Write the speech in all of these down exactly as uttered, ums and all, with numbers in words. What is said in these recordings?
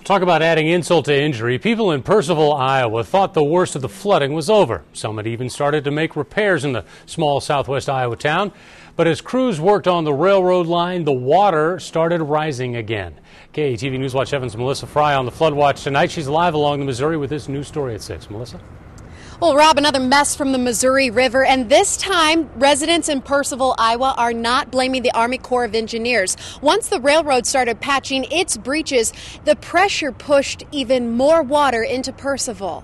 Talk about adding insult to injury. People in Percival, Iowa thought the worst of the flooding was over. Some had even started to make repairs in the small southwest Iowa town. But as crews worked on the railroad line, the water started rising again. K E T V News Watch seven's Melissa Fry on the flood watch tonight. She's live along the Missouri with this news story at six. Melissa? Well, Rob, another mess from the Missouri River, and this time residents in Percival, Iowa are not blaming the Army Corps of Engineers. Once the railroad started patching its breaches, the pressure pushed even more water into Percival.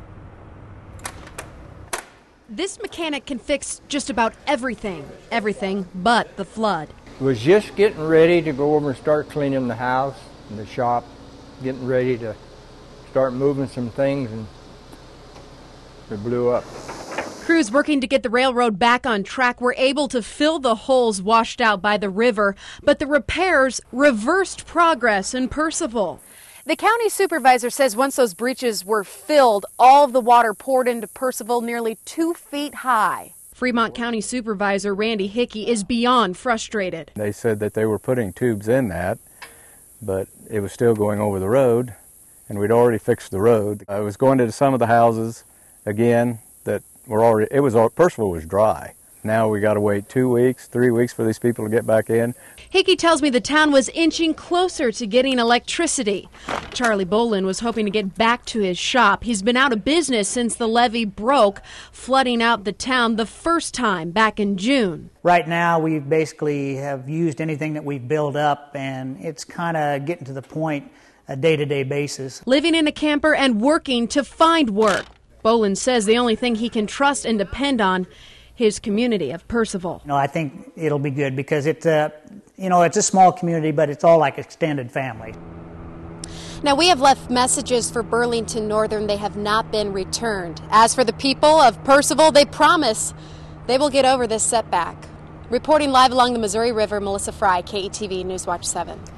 This mechanic can fix just about everything, everything but the flood. Was just getting ready to go over and start cleaning the house and the shop, getting ready to start moving some things, and it blew up. Crews working to get the railroad back on track were able to fill the holes washed out by the river, but the repairs reversed progress in Percival. The county supervisor says once those breaches were filled, all of the water poured into Percival nearly two feet high. Fremont County Supervisor Randy Hickey is beyond frustrated. They said that they were putting tubes in that, but it was still going over the road, and we'd already fixed the road. I was going to some of the houses again that were already, it was, Percival was dry. Now we got to wait two weeks, three weeks for these people to get back in. Hickey tells me the town was inching closer to getting electricity. Charlie Bolin was hoping to get back to his shop. He's been out of business since the levee broke, flooding out the town the first time back in June. Right now we basically have used anything that we've built up, and it's kind of getting to the point, a day-to-day basis. Living in a camper and working to find work. Bolin says the only thing he can trust and depend on his community of Percival. No, I think it'll be good because it's a, you know, it's a small community, but it's all like extended family. Now, we have left messages for Burlington Northern. They have not been returned. As for the people of Percival, they promise they will get over this setback. Reporting live along the Missouri River, Melissa Fry, K E T V News Watch seven.